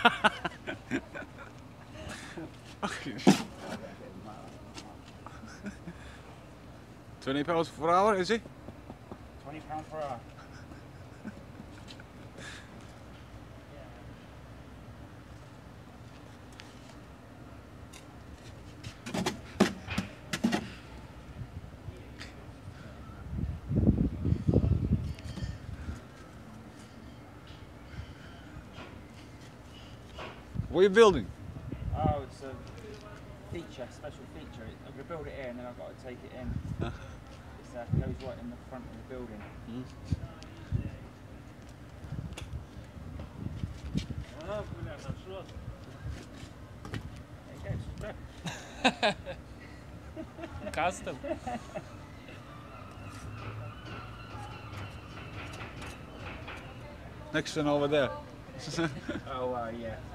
£20 per hour, is it? £20 per hour. What are you building? Oh, it's a feature, special feature. I'm going to build it here and then I've got to take it in. It goes right in the front of the building. There you go. Custom. Next one over there. Oh, yeah.